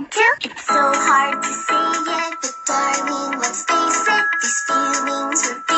too. It's so hard to say it, but darling, let's face it, these feelings are